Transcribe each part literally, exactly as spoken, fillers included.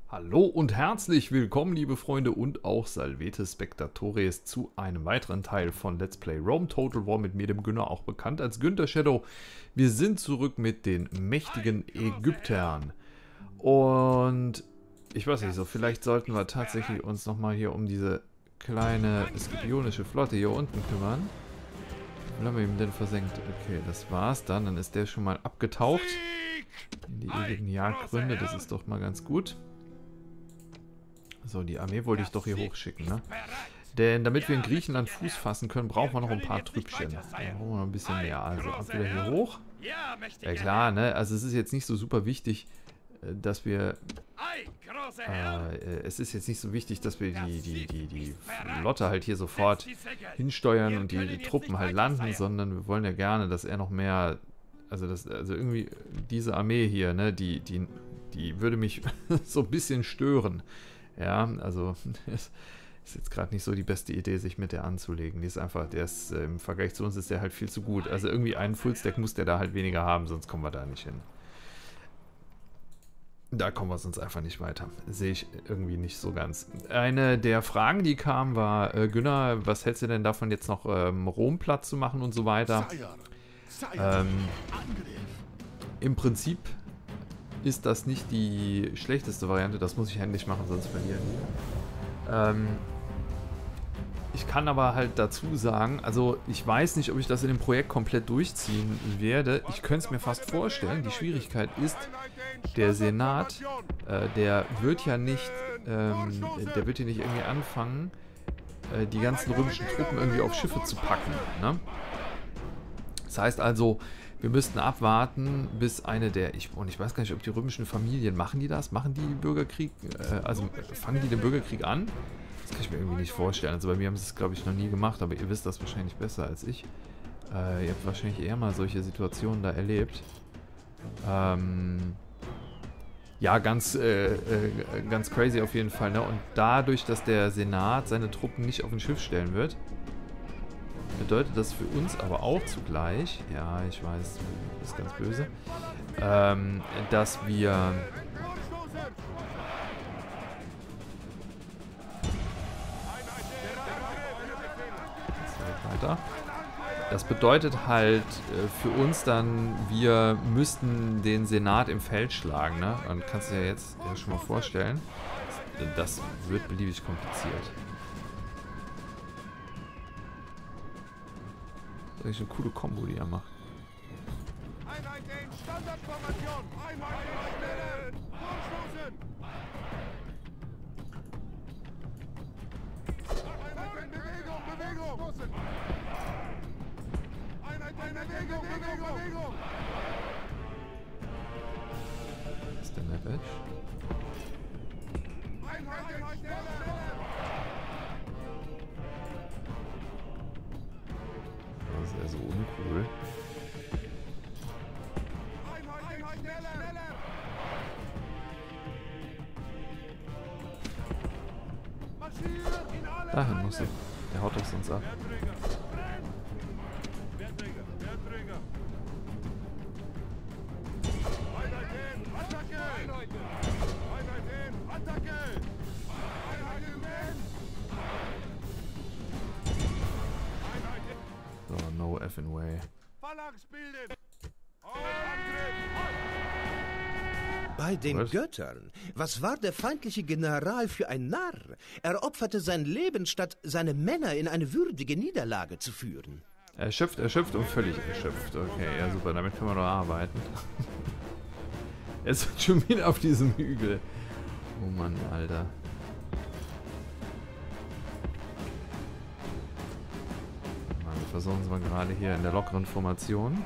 Hallo und herzlich willkommen, liebe Freunde und auch Salvete Spectatores zu einem weiteren Teil von Let's Play Rome Total War mit mir, dem Günner, auch bekannt als Günther Shadow. Wir sind zurück mit den mächtigen Ägyptern. Und ich weiß nicht so, vielleicht sollten wir tatsächlich uns nochmal hier um diese kleine skipionische Flotte hier unten kümmern. Wie haben wir ihn denn versenkt? Okay, das war's dann. Dann ist der schon mal abgetaucht in die ewigen Jagdgründe. Das ist doch mal ganz gut. So, die Armee wollte ich doch hier hochschicken, ne? Denn damit wir in Griechenland Fuß fassen können, brauchen wir noch ein paar Trüppchen. Da brauchen wir noch ein bisschen mehr. Also ab wieder hier hoch. Ja klar, ne? Also es ist jetzt nicht so super wichtig, dass wir... Äh, es ist jetzt nicht so wichtig, dass wir die, die, die, die Flotte halt hier sofort hinsteuern und die, die Truppen halt landen, sondern wir wollen ja gerne, dass er noch mehr... Also, das, also irgendwie diese Armee hier, ne? Die, die, die würde mich so ein bisschen stören. Ja, also es ist jetzt gerade nicht so die beste Idee, sich mit der anzulegen. Die ist einfach, der ist äh, im Vergleich zu uns ist der halt viel zu gut. Also irgendwie einen Fullstack muss der da halt weniger haben, sonst kommen wir da nicht hin. Da kommen wir sonst einfach nicht weiter. Sehe ich irgendwie nicht so ganz. Eine der Fragen, die kam, war, äh, Günner, was hältst du denn davon, jetzt noch ähm, Rom platt zu machen und so weiter? Ähm, Im Prinzip ist das nicht die schlechteste Variante. Das muss ich händisch machen, sonst verlieren wir. Ähm, ich kann aber halt dazu sagen, also ich weiß nicht, ob ich das in dem Projekt komplett durchziehen werde. Ich könnte es mir fast vorstellen. Die Schwierigkeit ist, der Senat, äh, der wird ja nicht, ähm, der wird ja nicht irgendwie anfangen, äh, die ganzen römischen Truppen irgendwie auf Schiffe zu packen, ne? Das heißt also, wir müssten abwarten, bis eine der, ich, und ich weiß gar nicht, ob die römischen Familien, machen die das? Machen die Bürgerkrieg, äh, also fangen die den Bürgerkrieg an? Das kann ich mir irgendwie nicht vorstellen. Also bei mir haben sie es, glaube ich, noch nie gemacht, aber ihr wisst das wahrscheinlich besser als ich. Äh, ihr habt wahrscheinlich eher mal solche Situationen da erlebt. Ähm, ja, ganz, äh, äh, ganz crazy auf jeden Fall, ne? Und dadurch, dass der Senat seine Truppen nicht auf ein Schiff stellen wird, bedeutet das für uns aber auch zugleich, ja, ich weiß, das ist ganz böse, ähm, dass wir weiter. Das bedeutet halt äh, für uns dann, wir müssten den Senat im Feld schlagen, ne? Und kannst du dir jetzt ja schon mal vorstellen, das wird beliebig kompliziert. Das ist eine coole Kombo, die er macht. Einheit in Standardformation! Einheit in Vorstoßen! Einheit in Bewegung! Bewegung! Einheit in Bewegung! Bewegung! Bewegung! Was ist denn der Badge? Einheit in Stellung! Das ist ja so uncool. Dahin muss ich. Der haut doch sonst ab. So, no effing way. Bei den Was? Göttern? Was war der feindliche General für ein Narr? Er opferte sein Leben, statt seine Männer in eine würdige Niederlage zu führen. Erschöpft, erschöpft und völlig erschöpft. Okay, ja super, damit können wir doch arbeiten. Er ist schon wieder auf diesem Hügel. Oh Mann, Alter. Wir versuchen es mal gerade hier in der lockeren Formation.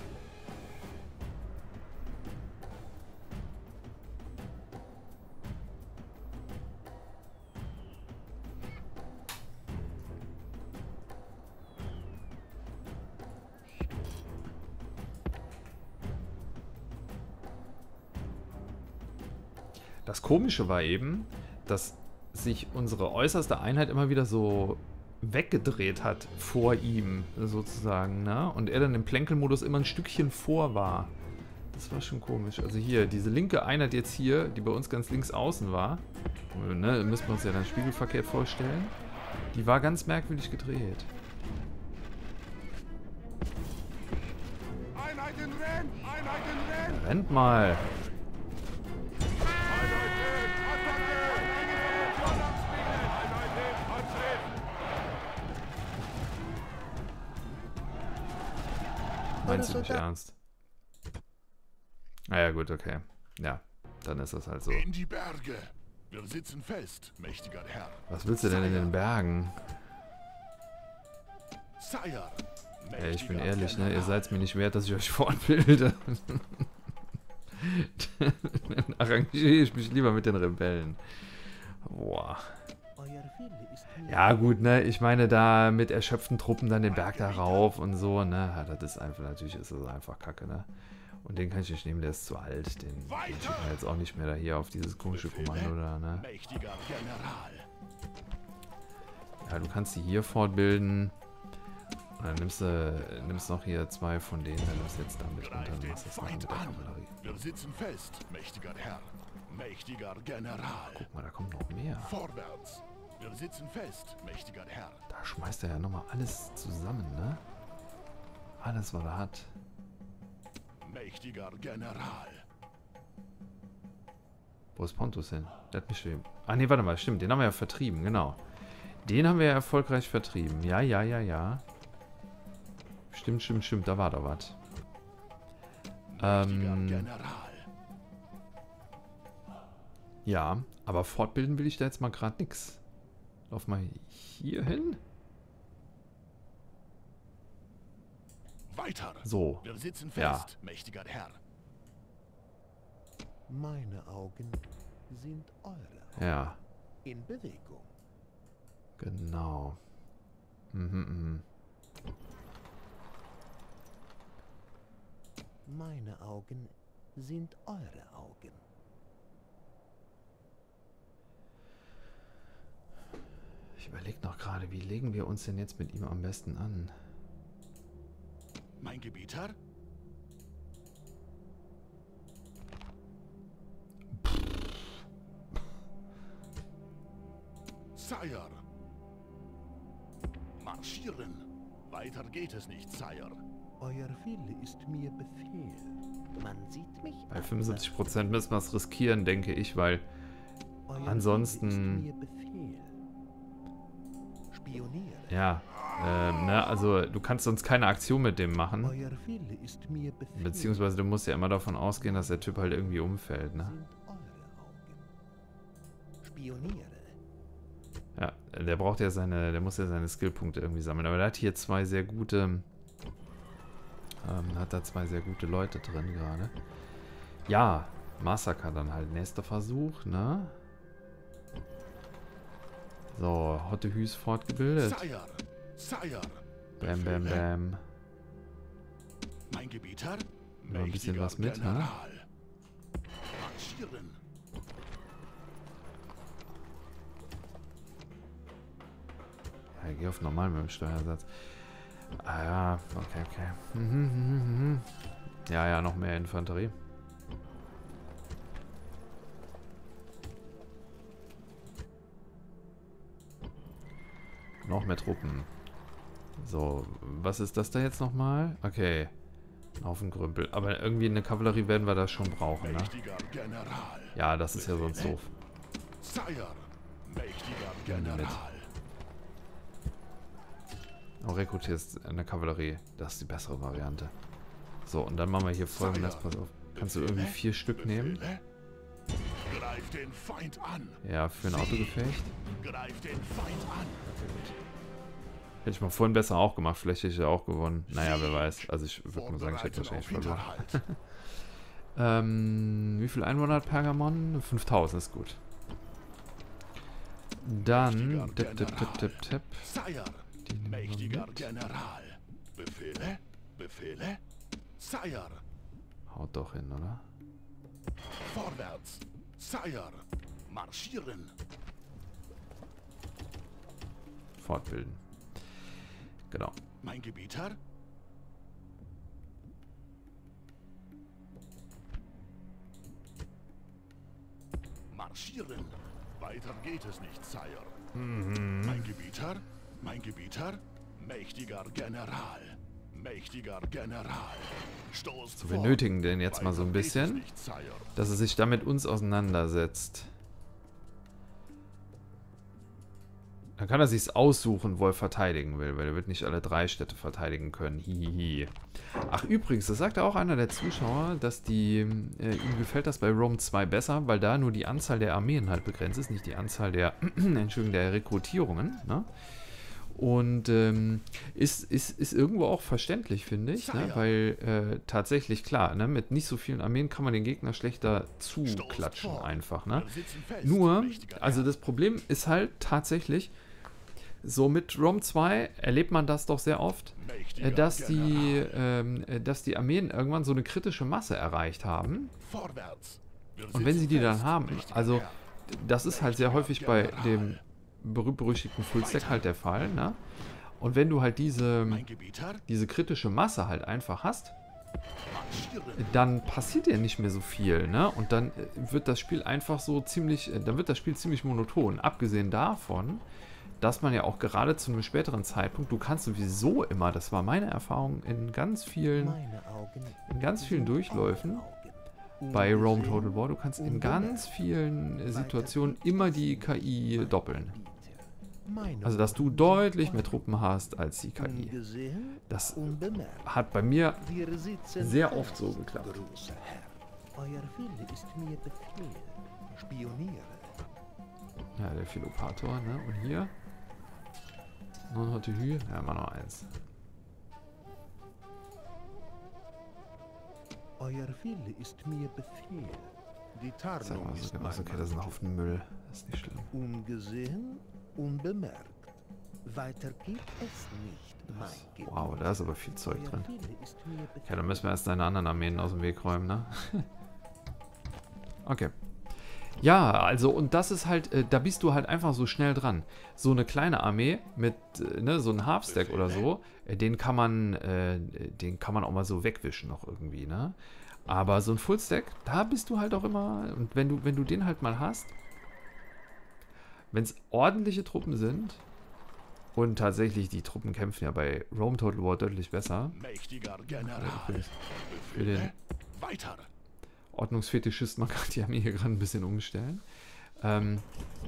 Das Komische war eben, dass sich unsere äußerste Einheit immer wieder so weggedreht hat vor ihm, sozusagen, ne? Und er dann im Plänkelmodus immer ein Stückchen vor war. Das war schon komisch. Also hier, diese linke Einheit jetzt hier, die bei uns ganz links außen war, ne, müssen wir uns ja dann spiegelverkehrt vorstellen, die war ganz merkwürdig gedreht. Einheiten rennt! Einheiten rennt! Rennt mal! Meinst du nicht ernst? Naja, gut, okay. Ja, dann ist das halt so. In die Berge! Wir sitzen fest, mächtiger Herr. Was willst du denn in den Bergen? Sire, Ey, ich bin ehrlich, ne? Ihr seid es mir nicht wert, dass ich euch fortbilde. Dann arrangiere ich mich lieber mit den Rebellen. Boah. Ja gut, ne, ich meine da mit erschöpften Truppen dann den Berg da rauf und so, ne, ja, das ist einfach, natürlich ist das einfach kacke, ne. Und den kann ich nicht nehmen, der ist zu alt, den, den schicken wir jetzt auch nicht mehr da hier auf dieses komische Kommando da, ne. Ja, du kannst die hier fortbilden. Und dann nimmst du nimmst noch hier zwei von denen, dann nimmst du jetzt damit und dann machst du das noch mit der Kavallerie. Wir sitzen fest, mächtiger Herr, mächtiger General. Guck mal, da kommt noch mehr. Vorwärts. Wir sitzen fest, mächtiger Herr. Da schmeißt er ja nochmal alles zusammen, ne? Alles, was er hat. Mächtiger General. Wo ist Pontus hin? Der hat mich schon... Ah, ne, warte mal, stimmt. Den haben wir ja vertrieben, genau. Den haben wir ja erfolgreich vertrieben. Ja, ja, ja, ja. Stimmt, stimmt, stimmt. Da war doch was. Ähm... General. Ja, aber fortbilden will ich da jetzt mal gerade nix. Lauf mal hier hin. Weiter. So. Wir sitzen fest, Ja. mächtiger Herr. Meine Augen sind eure. Ja, In Bewegung. genau. Mhm, mhm. Meine Augen sind eure Augen. Ich überlege noch gerade, wie legen wir uns denn jetzt mit ihm am besten an? Mein Gebieter? Sire. Marschieren. Weiter geht es nicht, Sire. Euer Wille ist mir Befehl. Man sieht mich Bei fünfundsiebzig Prozent müssen wir es riskieren, denke ich, weil Euer ansonsten- Wille ist mir Befehl. Spioniere. ja, ähm, ne, also du kannst sonst keine Aktion mit dem machen. Euer Wille ist mir Befehl. Beziehungsweise du musst ja immer davon ausgehen, dass der Typ halt irgendwie umfällt, ne? Sind eure Augen. Spioniere. Ja, der braucht ja seine, der muss ja seine Skillpunkte irgendwie sammeln. Aber der hat hier zwei sehr gute, ähm, hat da zwei sehr gute Leute drin gerade. Ja, Massaker dann halt. Nächster Versuch, ne? So, Hotte Hüs fortgebildet. Sire. Sire. Bam, bam, Befehle? bam. Mein Gebieter? Noch ein bisschen Mächtiger was mit, ne? General. Marschieren. Ja, ich geh auf normal mit dem Steuersatz. Ah ja, okay, okay. Mhm, mhm, mhm. Ja, ja, noch mehr Infanterie. Noch mehr Truppen. So, was ist das da jetzt nochmal? Okay. Ein Haufen Grümpel. Aber irgendwie eine Kavallerie werden wir da schon brauchen, ne? Mächtiger General. Ja, das ist ja sonst doof. Sire. Mächtiger Nimm die mit. General. Oh, rekrutierst eine Kavallerie. Das ist die bessere Variante. So, und dann machen wir hier folgendes. Pass auf. Kannst du irgendwie vier Stück nehmen? Befehle? Greif den Feind an. Ja, für ein Autogefecht. Greif den Feind an. Okay, gut. Hätte ich mal vorhin besser auch gemacht. Vielleicht hätte ich ja auch gewonnen. Naja, wer weiß. Also ich würde mal sagen, ich hätte Vorbereiten wahrscheinlich auf verloren. Widerhalt. ähm, wie viel Einwohner hat Pergamon? fünftausend ist gut. Dann... Tipp, tipp, tipp, tipp, tipp. Sire. Die nehmen wir Mächtiger mit. General. Befehle? Befehle? Sire. Haut doch hin, oder? Vorwärts. Sire. Marschieren. Fortbilden. Genau. Mein Gebieter? Marschieren. Weiter geht es nicht, Sire. Mhm. Mein Gebieter, mein Gebieter, mächtiger General. Mächtiger General. Stoß So, wir nötigen den jetzt mal so ein Weiter geht es bisschen, nicht, Sire. dass er sich da mit uns auseinandersetzt. Dann kann er sich's aussuchen, wo er verteidigen will, weil er wird nicht alle drei Städte verteidigen können. Hihihi. Ach übrigens, das sagte auch einer der Zuschauer, dass die, äh, ihm gefällt das bei Rome zwei besser, weil da nur die Anzahl der Armeen halt begrenzt ist, nicht die Anzahl der, Entschuldigung, der Rekrutierungen, ne? Und ähm, ist, ist, ist irgendwo auch verständlich, finde ich, ne? Weil äh, tatsächlich, klar, ne? Mit nicht so vielen Armeen kann man den Gegner schlechter zuklatschen einfach, ne? Nur, also das Problem ist halt tatsächlich, so mit Rome zwei erlebt man das doch sehr oft, äh, dass, die, ähm, äh, dass die Armeen irgendwann so eine kritische Masse erreicht haben. Und wenn sie die dann haben, also das ist halt sehr häufig bei dem berühmt-berüchtigten Fullstack halt der Fall, ne? Und wenn du halt diese, diese kritische Masse halt einfach hast, dann passiert ja nicht mehr so viel, ne? Und dann wird das Spiel einfach so ziemlich, dann wird das Spiel ziemlich monoton. Abgesehen davon, dass man ja auch gerade zu einem späteren Zeitpunkt, du kannst sowieso immer, das war meine Erfahrung in ganz vielen, in ganz vielen Durchläufen bei Rome Total War, du kannst in ganz vielen Situationen immer die K I doppeln. Also, dass du deutlich mehr Truppen hast als die K I. Das hat bei mir sehr oft so geklappt. Ja, der Philopator, ne? Und hier? Noch hatte Hü? Ja, immer noch eins. Euer Wille ist mir Befehl. Die Sag mal, so genau, okay, das ist ein Haufen Müll. Das ist nicht schlimm. Ungesehen, unbemerkt. Weiter geht es nicht, mein Gebieter. Wow, da ist aber viel Zeug drin. Okay, dann müssen wir erst deine anderen Armeen aus dem Weg räumen, ne? Okay. Ja, also, und das ist halt, äh, da bist du halt einfach so schnell dran. So eine kleine Armee mit, äh, ne, so ein Halfstack oder so, äh, den kann man, äh, den kann man auch mal so wegwischen noch irgendwie, ne? Aber so ein Fullstack, da bist du halt auch immer, und wenn du, wenn du den halt mal hast, wenn es ordentliche Truppen sind, und tatsächlich, die Truppen kämpfen ja bei Rome Total War deutlich besser. Mächtiger General. Für den Weiter. Ordnungsfetischist, man kann die Armee hier gerade ein bisschen umstellen. Ähm,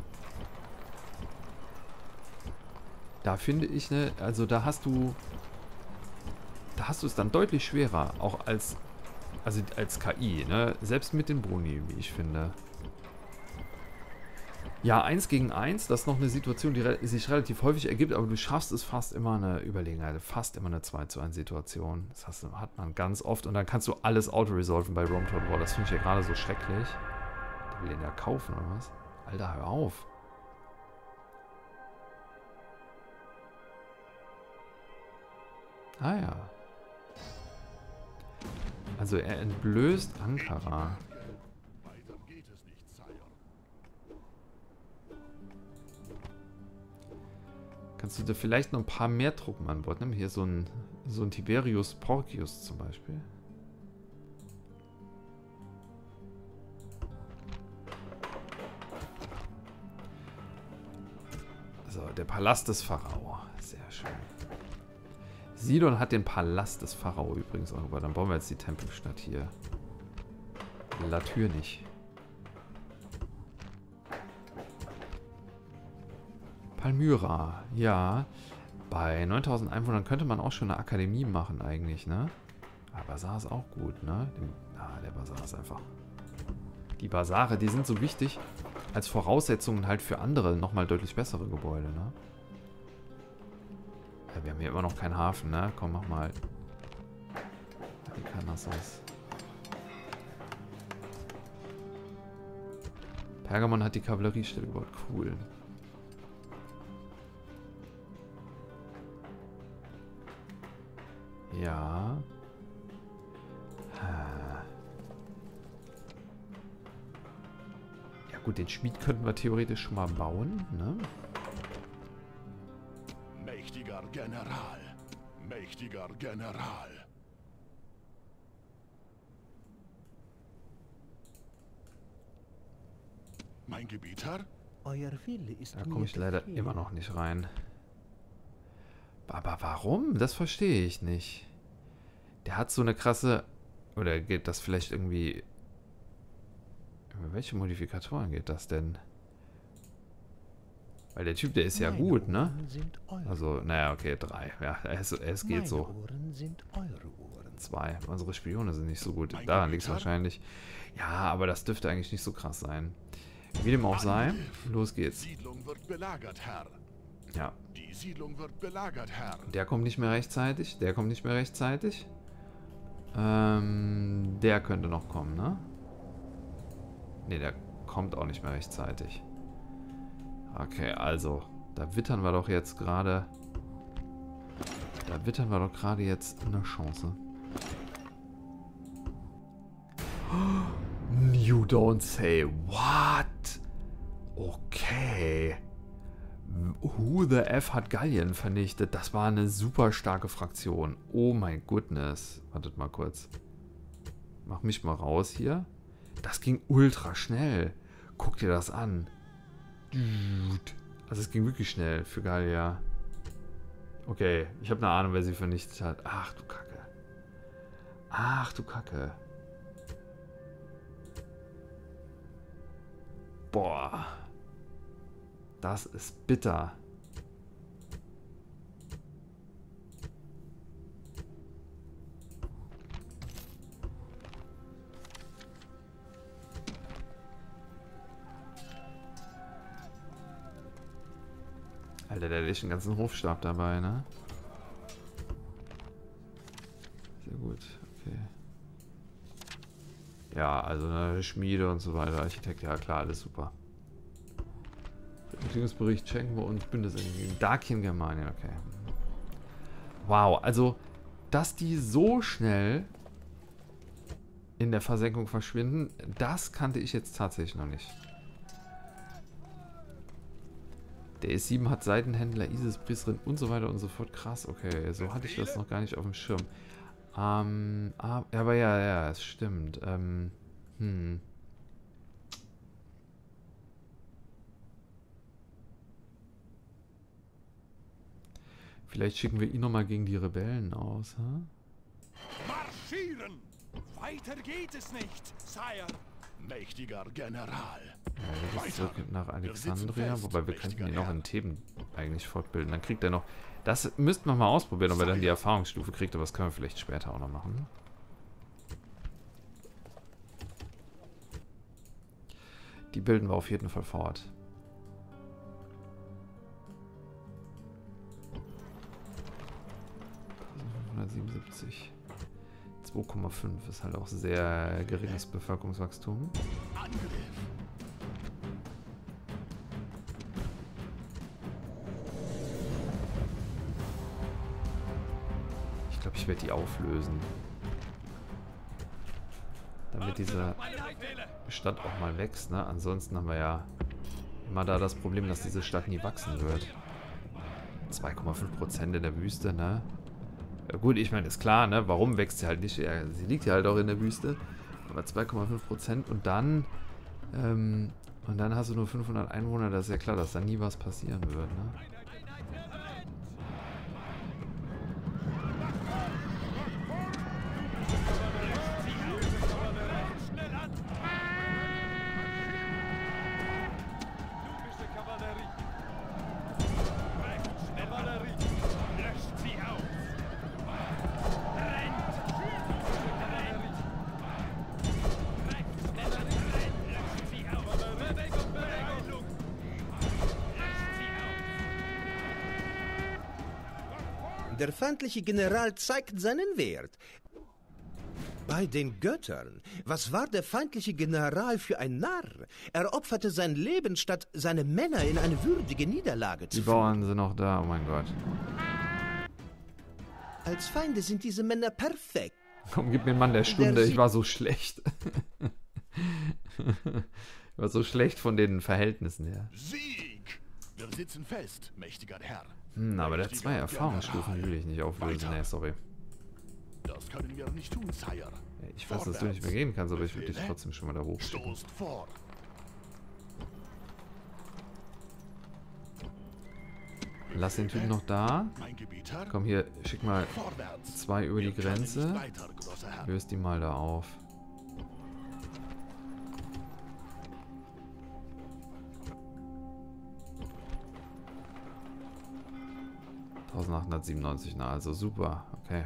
da finde ich, ne, also da hast du, da hast du es dann deutlich schwerer, auch als, also als K I, ne, selbst mit den Boni, wie ich finde. Ja, eins gegen eins, das ist noch eine Situation, die re sich relativ häufig ergibt, aber du schaffst es fast immer eine Überlegenheit, fast immer eine zwei zu eins Situation. Das hast, hat man ganz oft und dann kannst du alles auto-resolven bei Rome Total War. Das finde ich ja gerade so schrecklich. Der will den ja kaufen, oder was? Alter, hör auf. Ah ja. Also er entblößt Ankara. Kannst du da vielleicht noch ein paar mehr Truppen an Bord nehmen? Hier so ein, so ein Tiberius Porcius zum Beispiel. So, der Palast des Pharao. Sehr schön. Sidon hat den Palast des Pharao übrigens auch. Aber dann bauen wir jetzt die Tempelstadt hier. Latür nicht. Palmyra, ja. Bei neuntausend Einwohnern könnte man auch schon eine Akademie machen eigentlich, ne? Aber Basar ist auch gut, ne? Ah, der Basar ist einfach... Die Basare, die sind so wichtig als Voraussetzungen halt für andere, nochmal deutlich bessere Gebäude, ne? Ja, wir haben hier immer noch keinen Hafen, ne? Komm, mach mal. Wie kann das aus? Pergamon hat die Kavalleriestelle gebaut, cool. Ja. Ja gut, den Schmied könnten wir theoretisch schon mal bauen, ne? Mächtiger General. Mächtiger General. Mein Gebieter? Euer Wille ist Da mir komme ich leider Befehl. immer noch nicht rein. Aber warum? Das verstehe ich nicht. Der hat so eine krasse... Oder geht das vielleicht irgendwie... Über welche Modifikatoren geht das denn? Weil der Typ, der ist ja Meine gut, ne? Ohren sind eure. Also, naja, okay, drei. Ja, es, es geht Meine so. Ohren sind eure Ohren. Zwei. Unsere Spione sind nicht so gut. Mein Daran liegt es Gebieter? wahrscheinlich. Ja, aber das dürfte eigentlich nicht so krass sein. Wie dem auch sei, los geht's. Siedlung wird belagert, Herr. Ja, Die Siedlung wird belagert, Herr. der kommt nicht mehr rechtzeitig. Der kommt nicht mehr rechtzeitig. Ähm, der könnte noch kommen, ne? Ne, der kommt auch nicht mehr rechtzeitig. Okay, also, da wittern wir doch jetzt gerade... Da wittern wir doch gerade jetzt eine Chance. You don't say what? Okay. Who the F hat Gallien vernichtet? Das war eine super starke Fraktion. Oh mein Goodness. Wartet mal kurz. Mach mich mal raus hier. Das ging ultra schnell. Guck dir das an. Also es ging wirklich schnell für Gallia. Okay, ich habe eine Ahnung, wer sie vernichtet hat. Ach du Kacke. Ach du Kacke. Boah. Das ist bitter. Alter, der hat echt den ganzen Hofstab dabei, ne? Sehr gut, okay. Ja, also eine Schmiede und so weiter, Architekt, ja klar, alles super. Betriebsbericht schenken wir uns Bündnisenergie. Darkin Germania, okay. Wow, also, dass die so schnell in der Versenkung verschwinden, das kannte ich jetzt tatsächlich noch nicht. Der S sieben hat Seitenhändler, Isis, Priesterin und so weiter und so fort. Krass, okay, so hatte ich das noch gar nicht auf dem Schirm. Ähm, aber ja, ja, es stimmt. Ähm, hm. Vielleicht schicken wir ihn nochmal gegen die Rebellen aus, hä? Marschieren! Weiter geht es nicht, Sire. Mächtiger General. Ja, wir zurück nach Alexandria, fest, wobei wir könnten ihn mächtiger auch in Herr. Theben eigentlich fortbilden. Dann kriegt er noch... Das müssten wir mal ausprobieren, ob er dann die Erfahrungsstufe kriegt, aber das können wir vielleicht später auch noch machen. Die bilden wir auf jeden Fall fort. fünfhundertsiebenundsiebzig. zwei Komma fünf ist halt auch sehr geringes Bevölkerungswachstum. Angriff! Ich glaube, ich werde die auflösen. Damit diese Stadt auch mal wächst, ne? Ansonsten haben wir ja immer da das Problem, dass diese Stadt nie wachsen wird. zwei Komma fünf Prozent in der Wüste, ne? Ja, gut, ich meine, ist klar, ne? Warum wächst sie halt nicht? Ja, sie liegt ja halt auch in der Wüste. Aber zwei Komma fünf Prozent und dann ähm, und dann hast du nur fünfhundert Einwohner, das ist ja klar, dass da nie was passieren wird, ne? Der feindliche General zeigt seinen Wert. Bei den Göttern, was war der feindliche General für ein Narr? Er opferte sein Leben, statt seine Männer in eine würdige Niederlage zu Die führen. Bauern sind noch da, oh mein Gott. Als Feinde sind diese Männer perfekt. Komm, gib mir einen Mann der Stunde, Der ich Sie- war so schlecht. Ich war so schlecht von den Verhältnissen her. Sieg! Wir sitzen fest, mächtiger Herr. Hm, aber der hat Mächtiger zwei Erfahrungsstufen, die General. will ich nicht auflösen. Weiter. Nee, sorry. Das können wir nicht tun, Sire. Ich weiß, dass du nicht mehr gehen kannst, aber ich würde dich Befehle? trotzdem schon mal da hochschicken. Stoßt vor. Lass den Typen noch da. Mein Gebieter. Komm hier, schick mal Vorwärts. zwei über die Wir können Grenze. nicht weiter, großer Herr. Löst die mal da auf. eintausendachthundertsiebenundneunzig, na also super, okay.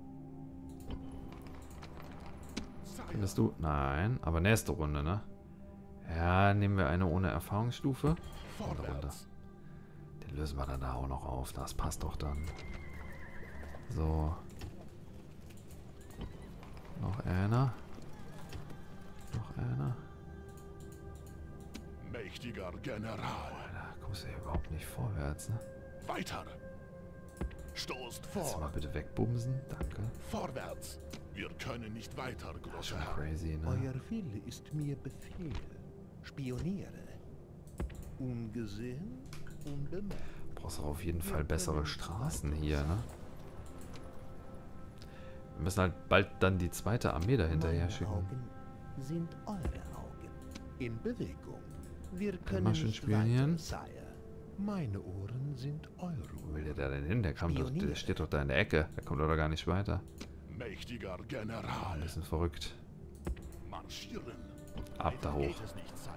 Findest du? Nein, aber nächste Runde, ne? Ja, nehmen wir eine ohne Erfahrungsstufe. Runde, Runde. Vorwärts. Den lösen wir dann da auch noch auf, das passt doch dann. So. Noch einer. Noch einer. Mächtiger General. Da kommst du ja überhaupt nicht vorwärts, ne? Weiter. Stoßt Kannst du mal vor. bitte wegbumsen? Danke. Vorwärts. Wir können nicht weiter, Das ist großer schon Herr. crazy, ne? Euer Wille ist mir Befehl. Spioniere. Ungesehen, unbemerkt. Brauchst auch auf jeden Fall bessere Straßen hier, ne? Wir müssen halt bald dann die zweite Armee dahinterher Meine schicken. Augen sind eure Augen. In Bewegung. Wir mal können schön nicht spionieren. weiter, Sire. Meine Ohren sind eure Wo will Ohren. der da denn hin? Der, kam doch, der Spioniere. steht doch da in der Ecke. Der kommt doch gar nicht weiter. Mächtiger Ein General. bisschen verrückt. Marschieren. Ab da Weiter hoch. geht es nicht, Sire.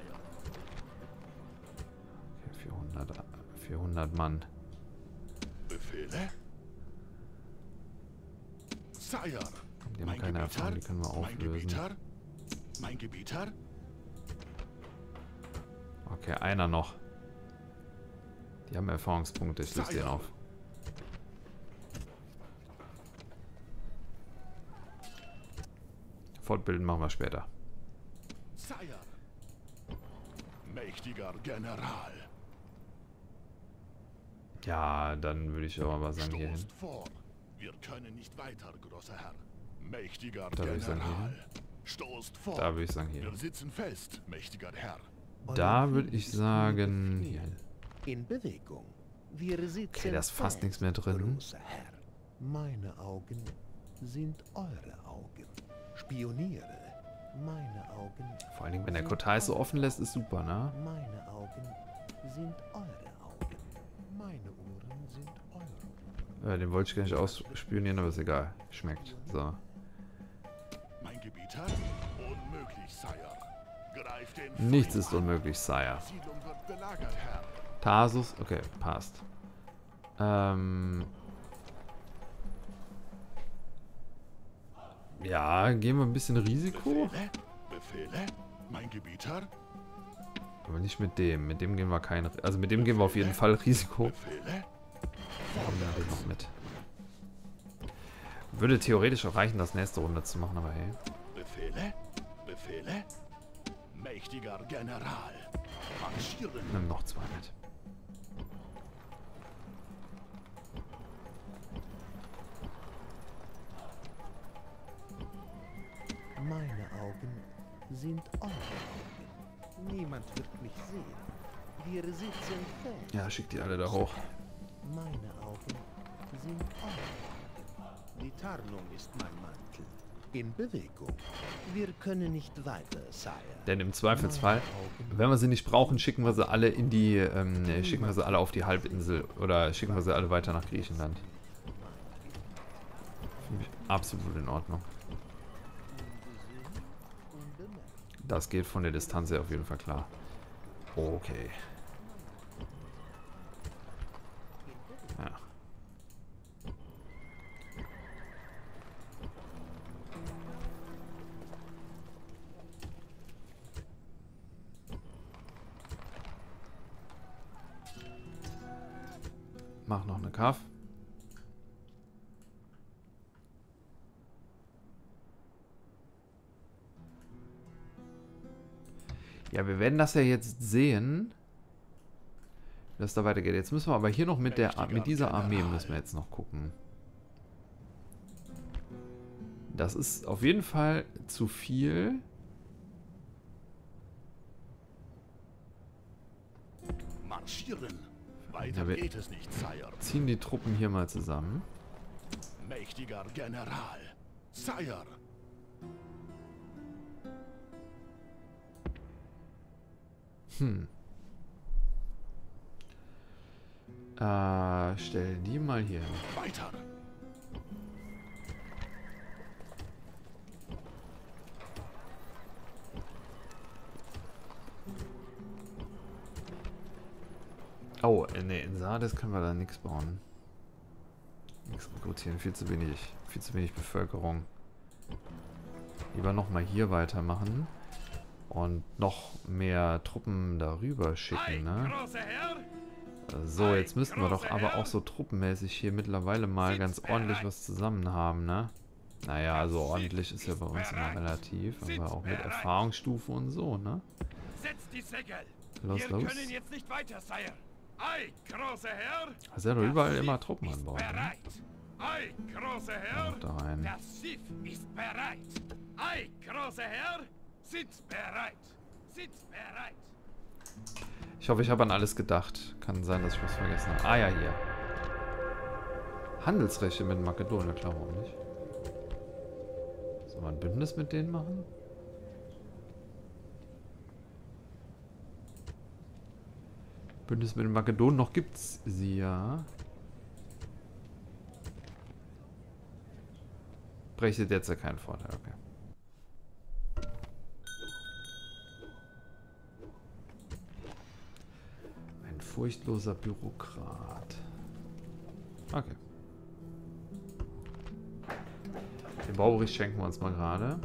Okay, vierhundert, vierhundert Mann. Befehle? Sire. Die haben keine Erfahrung, die können wir Mein auflösen. Gebieter. Mein Gebieter. Okay, einer noch. Die haben Erfahrungspunkte, ich löse den Sire. auf. Fortbilden machen wir später. Sire. Mächtiger General. Ja, dann würde ich aber mal sagen hier hin. Stoßt vor. Wir können nicht weiter, großer Herr. Mächtiger Da würde ich sagen, General. hier Stoßt vor. Da würde ich sagen hier Wir hin. sitzen fest, mächtiger Herr. Da würde ich sagen hier hin. In Bewegung. Wir sitzen Okay, da ist fast fest, nichts mehr drin. großer Herr. Meine Augen sind eure Augen. Spioniere. Meine Augen. Vor allen Dingen, wenn der Kotai so offen lässt, ist super, ne? Meine Augen sind eure Augen. Meine Ohren sind eure Ohren. Ja, den wollte ich gar nicht ausspionieren, aber ist egal. Schmeckt. So. Mein Gebieter? Unmöglich, Sire. Greif den Nichts Feind ist an. unmöglich, Sire. Die Siedlung wird belagert, Herr. Tarsus, okay, passt. Ähm. Ja, gehen wir ein bisschen Risiko. Befehle? Befehle? Mein Gebieter? Aber nicht mit dem. Mit dem gehen wir kein. Also mit dem gehen wir auf jeden Fall Risiko. Befehle? Nehmen wir den noch mit. Würde theoretisch auch reichen, das nächste Runde zu machen, aber hey. Befehle? Befehle? Mächtiger General. Marschieren. Nimm noch zwei mit. Meine Augen sind eure Augen. Niemand wird mich sehen. Wir sitzen fest. Ja, schick die alle da hoch. Meine Augen sind eure Augen. Die Tarnung ist mein Mantel. In Bewegung. Wir können nicht weiter, Sire. Denn im Zweifelsfall, wenn wir sie nicht brauchen, schicken wir sie alle in die, ähm, äh, schicken wir sie alle auf die Halbinsel oder schicken wir sie alle weiter nach Griechenland. Finde ich absolut in Ordnung. Das geht von der Distanz her auf jeden Fall klar. Okay. Ja. Mach noch eine Kaff. Ja, wir werden das ja jetzt sehen, wie das da weitergeht. Jetzt müssen wir aber hier noch mit, der, mit dieser Armee müssen wir jetzt noch gucken. Das ist auf jeden Fall zu viel. Marschieren. Weiter Ja, wir geht es nicht, Sire. ziehen die Truppen hier mal zusammen. Mächtiger General. Sire. Hm. Äh, stell die mal hier hin. Weiter. Oh, ne, in Sardes können wir da nichts bauen. Nichts rekrutieren, viel zu wenig, viel zu wenig Bevölkerung. Lieber nochmal hier weitermachen und noch mehr Truppen darüber schicken, ne? So, jetzt müssten wir doch aber auch so truppenmäßig hier mittlerweile mal ganz ordentlich was zusammen haben, ne? Naja, also ordentlich ist ja bei uns immer relativ, aber auch mit Erfahrungsstufe und so, ne? Los, los. Also er hat doch überall immer Truppen an Bord, ne? Ei, großer Herr, da rein. das Schiff ist bereit. Ei, großer Herr, sitzt bereit. Sitzt bereit. Ich hoffe, ich habe an alles gedacht. Kann sein, dass ich was vergessen habe. Ah ja, hier. Handelsrechte mit Makedonien, klar, warum nicht? Sollen wir ein Bündnis mit denen machen? Bündnis mit den Makedonen, noch gibt's sie ja. Brächte jetzt ja keinen Vorteil, okay. Ein furchtloser Bürokrat. Okay. Den Baubericht schenken wir uns mal gerade.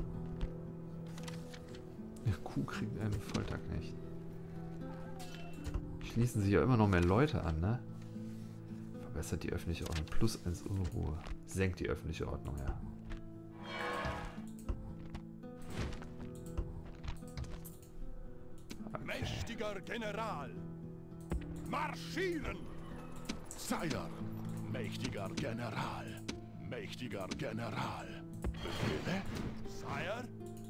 Der Kuh kriegt einen Folterknecht. Schließen sich ja immer noch mehr Leute an, ne? Verbessert die öffentliche Ordnung. Plus eins Unruhe. Senkt die öffentliche Ordnung, ja. Mächtiger General. Marschieren! Sire, mächtiger General. Mächtiger General. Befehle? Sire?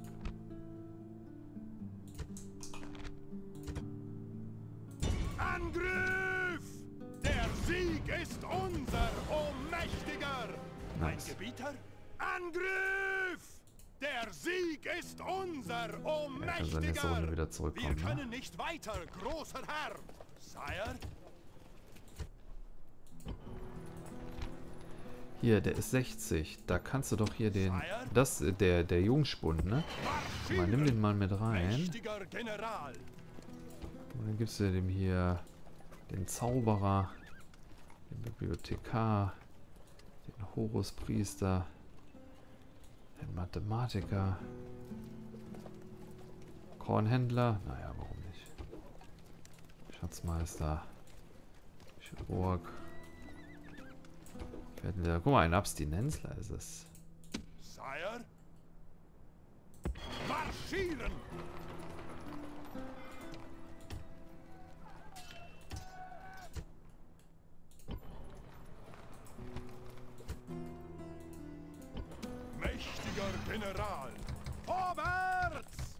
Angriff! Der Sieg ist unser, o Mächtiger! Mein Nice. Gebieter? Angriff! Der Sieg ist unser, o Ja, kann sein, nächste Runde Mächtiger! wieder Wir zurückkommen, ne? können nicht weiter, großer Herr! Sire? Hier, der ist sechzig. Da kannst du doch hier den... Das, äh, der, der Jungspund, ne? Guck mal, nimm den mal mit rein. Mächtiger General! Und dann gibst du dem hier den Zauberer, den Bibliothekar, den Horuspriester, den Mathematiker, Kornhändler, naja, warum nicht? Schatzmeister, Chirurg. Guck mal, ein Abstinenzler ist es. Sire? Marschieren! Mächtiger General! Vorwärts!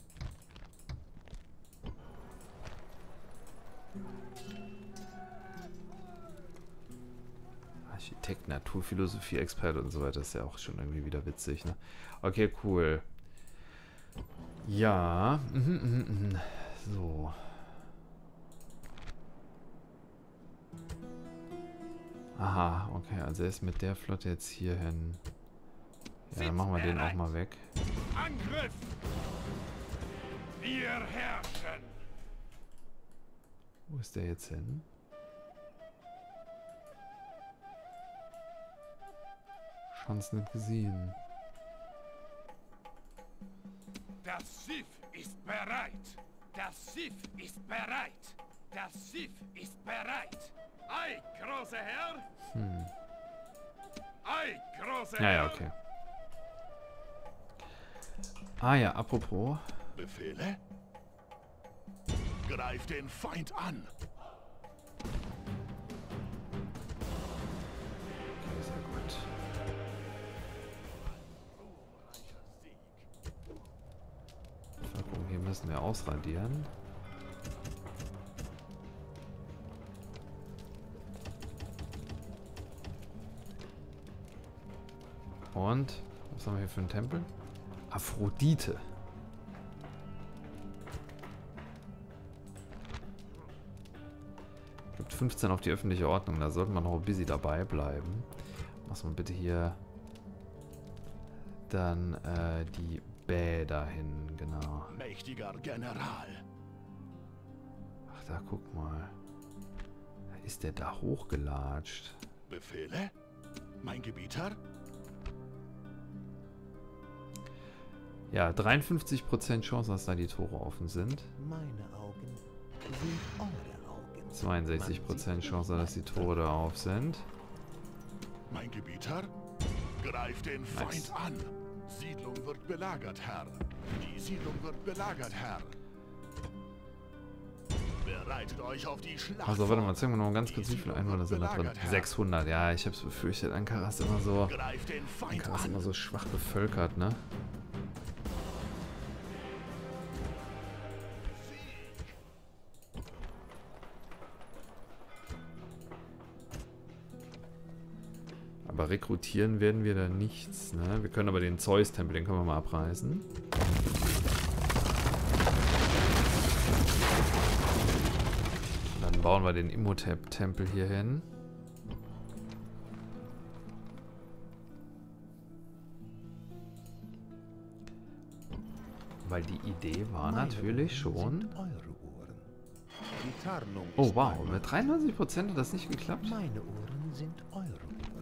Architekt, Naturphilosophie, Experte und so weiter, ist ja auch schon irgendwie wieder witzig, ne? Okay, cool. Ja, mhm, mhm, mhm. So. Aha, okay, also er ist mit der Flotte jetzt hier hin. Ja, dann machen wir den auch mal weg. Angriff! Wir herrschen! Wo ist der jetzt hin? Schon's nicht gesehen. Das Schiff ist bereit! Das Schiff ist bereit! Das Schiff ist bereit! Ei, großer Herr! Hm. Ei, großer Ja, Herr! ja, okay. Ah ja, apropos. Befehle? Greif den Feind an! Okay, sehr gut. Bevölkerung hier müssen wir ausradieren. Und, was haben wir hier für einen Tempel? Aphrodite. gibt fünfzehn auf die öffentliche Ordnung. Da sollten wir noch busy dabei bleiben. Mach's mal bitte hier dann äh, die Bäder hin, genau. Mächtiger General. Ach, da guck mal. Ist der da hochgelatscht? Befehle? Mein Gebieter? Ja, dreiundfünfzig Prozent Chance, dass da die Tore offen sind. Meine Augen sind eure Augen. zweiundsechzig Prozent Chance, dass die Tore da auf sind. Mein Gebieter? Greift den Feind Nice. an. Siedlung wird belagert, Herr. Die Siedlung wird belagert, Herr. Bereitet euch auf die Schlacht. Also, warte mal, vor. zeigen wir noch mal ganz kurz, wie viele Einwohner sind da drin? sechshundert, ja, ich hab's befürchtet. Ankara ist immer so, Greift den Feind Ankara ist an. immer so schwach bevölkert, ne? Aber rekrutieren werden wir da nichts, ne? Wir können aber den Zeus-Tempel, den können wir mal abreißen. Dann bauen wir den Imhotep-Tempel hier hin. Weil die Idee war natürlich schon... Sind eure Ohren. Die Tarnung Oh ist wow, meine. mit dreiundneunzig Prozent hat das nicht geklappt. Meine Ohren sind eure Ohren.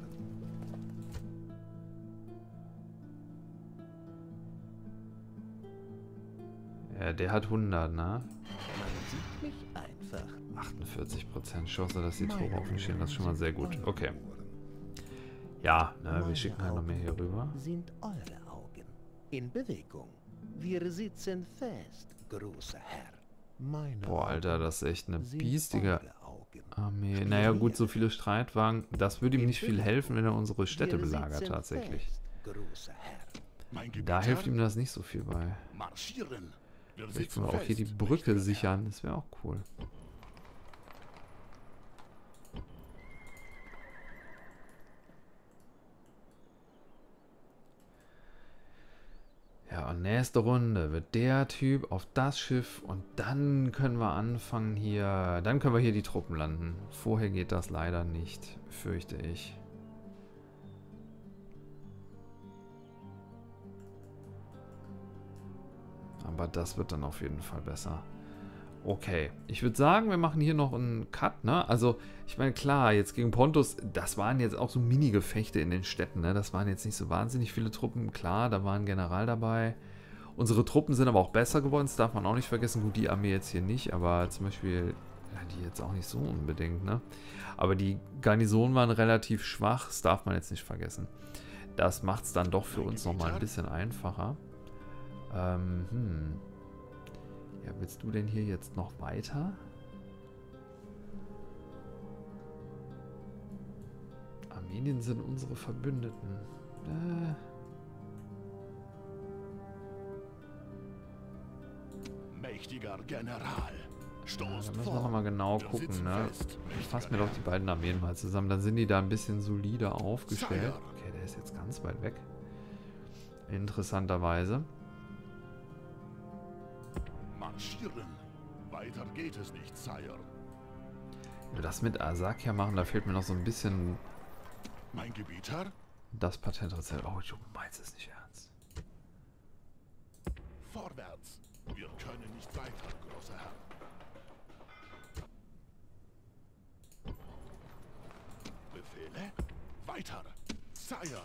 Ja, der hat hundert, ne? Man sieht mich einfach. achtundvierzig Prozent Chance, dass die Tore Meine offen stehen. Das ist schon Ohren mal sehr sind gut. eure Okay. Ohren. Ja, ne, wir Meine schicken halt noch mehr hier Augen rüber. Sind eure Augen in Bewegung. Wir sitzen fest, großer Herr. Meine Boah, Alter, Augen das ist echt eine sind biestige eure Augen. Armee. Naja, gut, so viele Streitwagen. Das würde ihm nicht viel helfen, wenn er unsere Städte Wir belagert, sitzen tatsächlich. fest, großer Herr. Mein Gebieter? Da hilft ihm das nicht so viel bei. Marschieren. Wir Vielleicht sitzen können wir auch hier die fest, Brücke mächtiger Herr. sichern. Das wäre auch cool. Ja, und nächste Runde wird der Typ auf das Schiff und dann können wir anfangen hier, dann können wir hier die Truppen landen. Vorher geht das leider nicht, fürchte ich. Aber das wird dann auf jeden Fall besser. Okay, ich würde sagen, wir machen hier noch einen Cut, ne? Also, ich meine, klar, jetzt gegen Pontus, das waren jetzt auch so Mini-Gefechte in den Städten, ne? Das waren jetzt nicht so wahnsinnig viele Truppen. Klar, da war ein General dabei. Unsere Truppen sind aber auch besser geworden, das darf man auch nicht vergessen. Gut, die Armee jetzt hier nicht, aber zum Beispiel, ja, die jetzt auch nicht so unbedingt, ne? Aber die Garnisonen waren relativ schwach, das darf man jetzt nicht vergessen. Das macht es dann doch für uns nochmal ein bisschen einfacher. Ähm, hm. Ja, willst du denn hier jetzt noch weiter? Armenien sind unsere Verbündeten. Äh. Mächtiger General. Ja, Stoßt da müssen wir vor. nochmal genau Wir gucken, sitzen ne? fest, Ich fasse mir mächtiger doch die beiden Armeen mal zusammen. Dann sind die da ein bisschen solider aufgestellt. Sire. Okay, der ist jetzt ganz weit weg. Interessanterweise. Marschieren. Weiter geht es nicht, Sire. Wenn wir das mit Asakia machen, da fehlt mir noch so ein bisschen Mein Gebieter? das Patentrezept. Oh, du meinst es nicht ernst. Vorwärts. Wir können nicht weiter, großer Herr. Befehle? Weiter. Sire.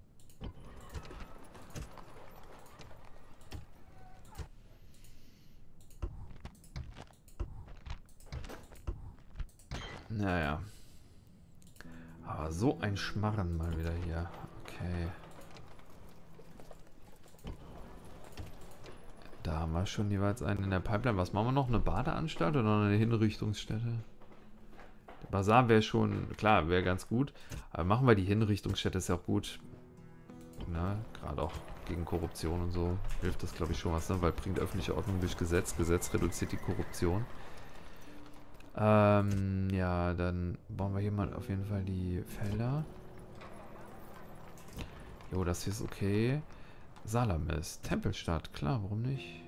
Naja. Aber so ein Schmarren mal wieder hier. Okay. Da haben wir schon jeweils einen in der Pipeline. Was machen wir noch? Eine Badeanstalt oder eine Hinrichtungsstätte? Der Bazar wäre schon, klar, wäre ganz gut. Aber machen wir die Hinrichtungsstätte, ist ja auch gut. Na, gerade auch gegen Korruption und so hilft das, glaube ich, schon was, ne? Weil bringt öffentliche Ordnung durch Gesetz. Gesetz reduziert die Korruption. Ähm, ja, dann bauen wir hier mal auf jeden Fall die Felder. Jo, das hier ist okay. Salamis, Tempelstadt, klar, warum nicht?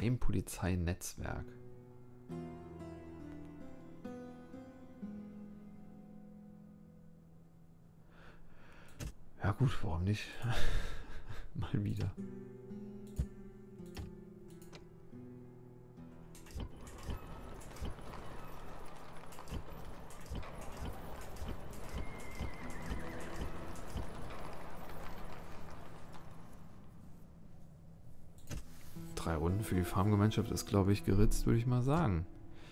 Geheimpolizeinetzwerk. Ja gut, warum nicht? Mal wieder. Drei Runden für die Farmgemeinschaft ist, glaube ich, geritzt, würde ich mal sagen.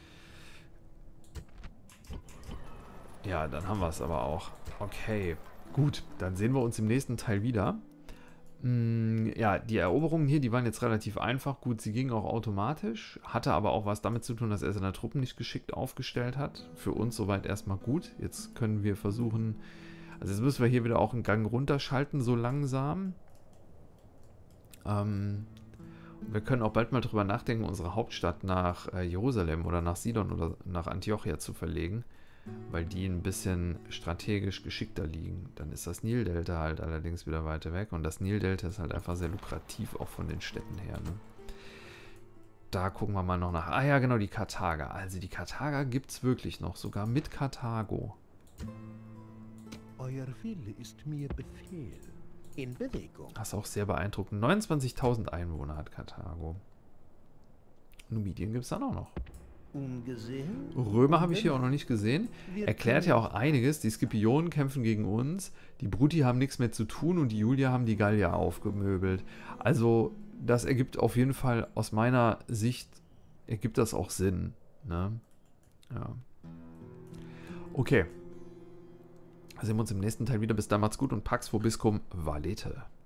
Ja, dann haben wir es aber auch. Okay, gut, dann sehen wir uns im nächsten Teil wieder. Hm, ja, die Eroberungen hier, die waren jetzt relativ einfach. Gut, sie gingen auch automatisch, hatte aber auch was damit zu tun, dass er seine Truppen nicht geschickt aufgestellt hat. Für uns soweit erstmal gut. Jetzt können wir versuchen, also jetzt müssen wir hier wieder auch einen Gang runterschalten, so langsam. Ähm... Wir können auch bald mal drüber nachdenken, unsere Hauptstadt nach äh, Jerusalem oder nach Sidon oder nach Antiochia zu verlegen, weil die ein bisschen strategisch geschickter liegen. Dann ist das Nildelta halt allerdings wieder weiter weg und das Nildelta ist halt einfach sehr lukrativ, auch von den Städten her. Ne? Da gucken wir mal noch nach. Ah ja, genau, die Karthager. Also die Karthager gibt es wirklich noch, sogar mit Karthago. Euer Wille ist mir Befehl. In Bewegung. Das ist auch sehr beeindruckend. neunundzwanzigtausend Einwohner hat Karthago. Numidien gibt es dann auch noch. Ungesehen? Römer habe ich hier auch noch nicht gesehen. Erklärt ja auch einiges. Die Scipionen kämpfen gegen uns. Die Bruti haben nichts mehr zu tun und die Julier haben die Gallier aufgemöbelt. Also das ergibt auf jeden Fall aus meiner Sicht, ergibt das auch Sinn. Ne? Ja. Okay. Sehen wir uns im nächsten Teil wieder. Bis dann, macht's gut und Pax Vobiscum Valete.